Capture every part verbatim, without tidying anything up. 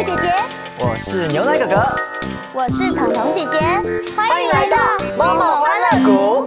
兔姐姐， 我是牛奶哥哥， 我是彤彤姐姐， 欢迎来到猫猫欢乐谷。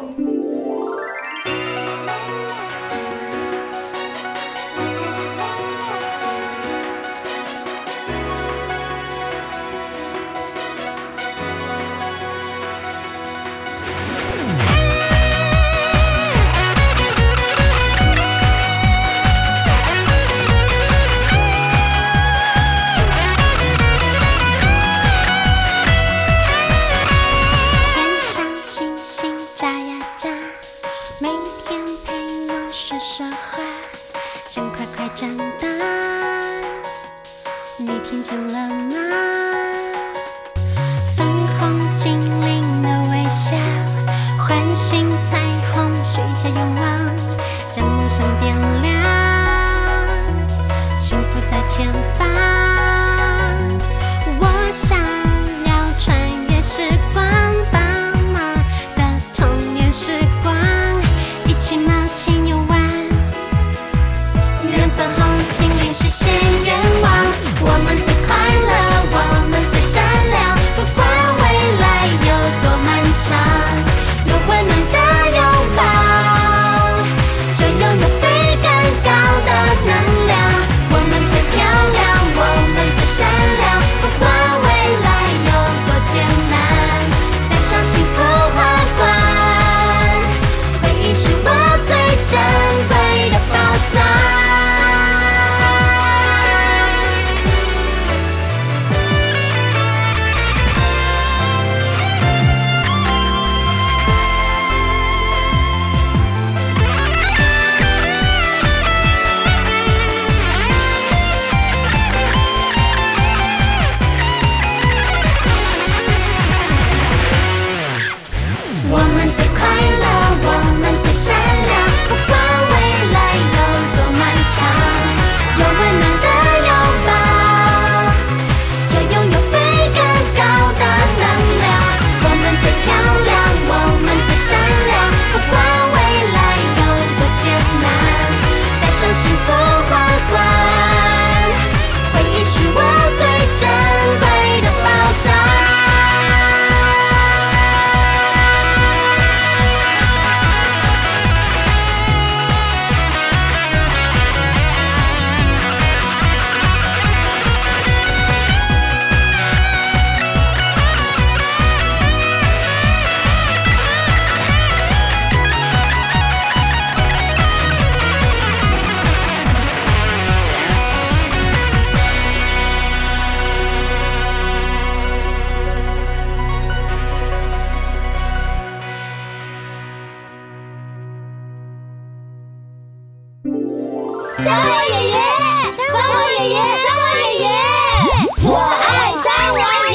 三王爷爷，三王爷爷，三王爷爷，我爱三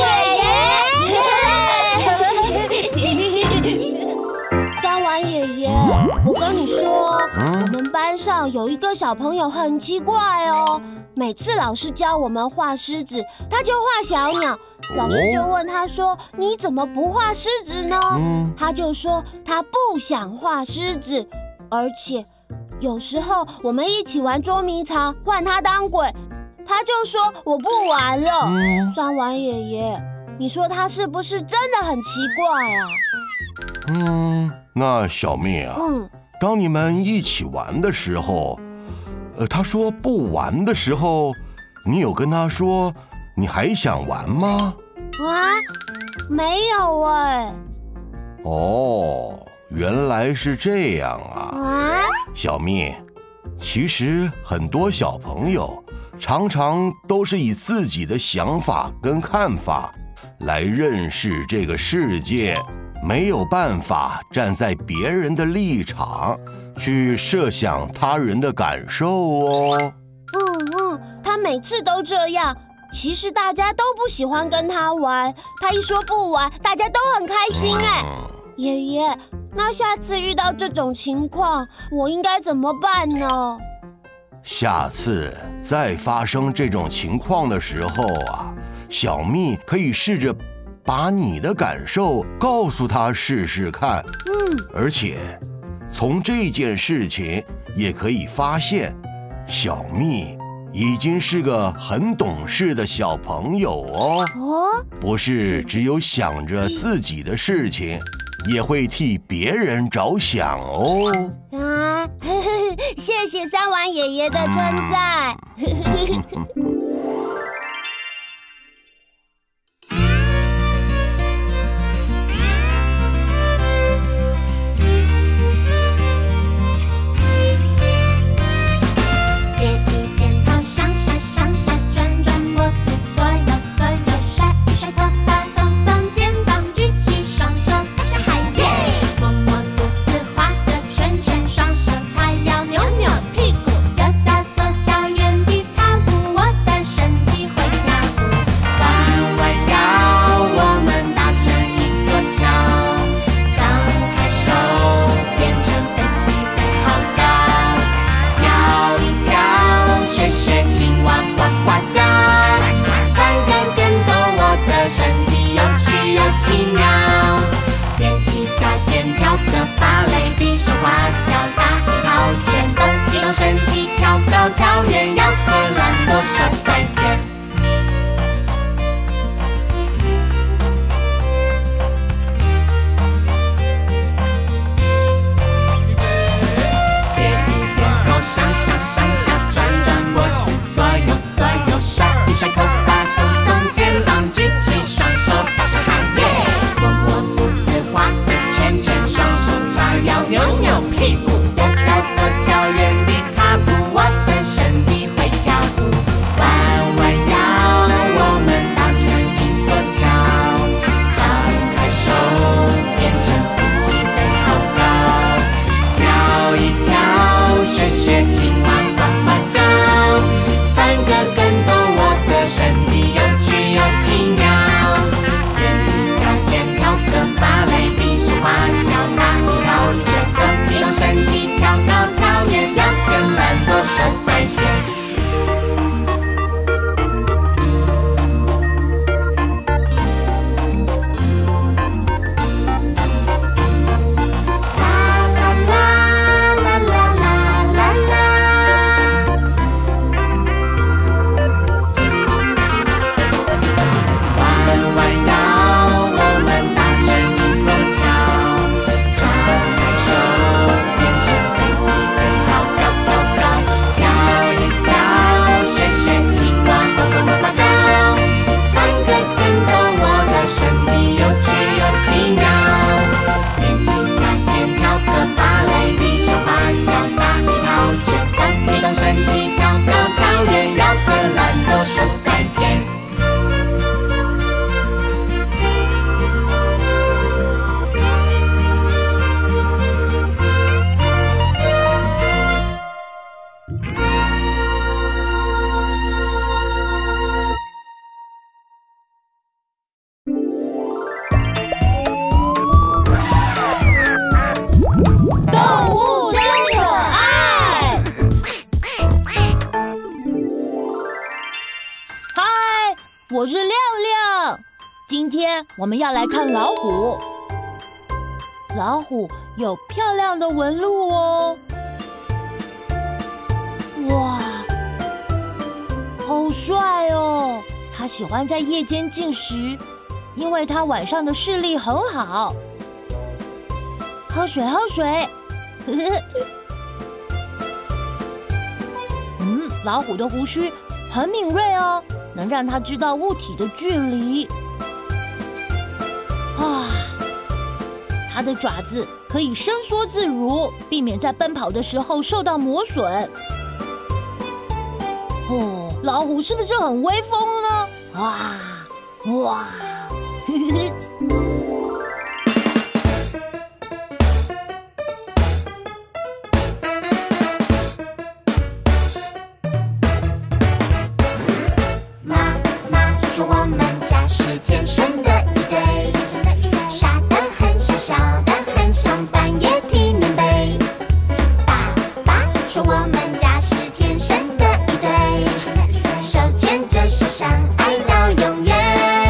王爷爷。三王爷爷，我跟你说，我们班上有一个小朋友很奇怪哦，每次老师教我们画狮子，他就画小鸟。老师就问他说：“你怎么不画狮子呢？”他就说他不想画狮子，而且有时候我们一起玩捉迷藏，换他当鬼，他就说我不玩了。嗯、三王爷爷，你说他是不是真的很奇怪啊？ 嗯，那小蜜啊，嗯，当你们一起玩的时候，呃，他说不玩的时候，你有跟他说你还想玩吗？ 啊，没有哎。 哦，原来是这样啊。啊？小蜜，其实很多小朋友常常都是以自己的想法跟看法来认识这个世界，没有办法站在别人的立场去设想他人的感受哦。 嗯嗯，他每次都这样。其实大家都不喜欢跟他玩，他一说不玩，大家都很开心哎。爷爷，那下次遇到这种情况，我应该怎么办呢？ 下次再发生这种情况的时候啊，小蜜可以试着把你的感受告诉他试试看。嗯，而且从这件事情也可以发现，小蜜已经是个很懂事的小朋友哦。 哦， 不是只有想着自己的事情，也会替别人着想哦。 啊，呵呵，谢谢三碗爷爷的称赞。我是亮亮，今天我们要来看老虎。老虎有漂亮的纹路哦，哇，好帅哦！他喜欢在夜间进食，因为他晚上的视力很好。喝水，喝水。呵呵。嗯，老虎的胡须很敏锐哦。能让它知道物体的距离。啊，它的爪子可以伸缩自如，避免在奔跑的时候受到磨损。哦，老虎是不是很威风呢？哇哇！呵呵。 我们家是天生的一对，傻得很，小小的很，上班也提棉被。爸爸说我们家是天生的一对，手牵着手相爱到永远。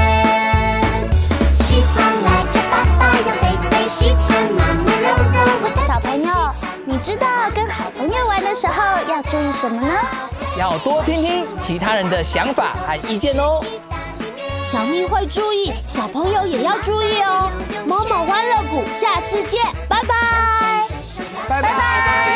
喜欢赖着爸爸呀贝贝，喜欢妈妈揉揉我的。 小朋友，你知道跟好朋友玩的时候要注意什么呢？ 要多听听其他人的想法和意见哦。 小咪会注意，小朋友也要注意哦。某某欢乐谷，下次见，拜拜， 拜拜。